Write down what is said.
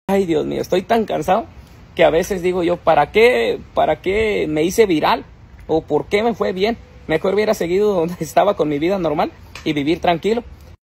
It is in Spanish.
Ay, Dios mío, estoy tan cansado que a veces digo yo, ¿para qué me hice viral? ¿O por qué me fue bien? Mejor hubiera seguido donde estaba con mi vida normal y vivir tranquilo.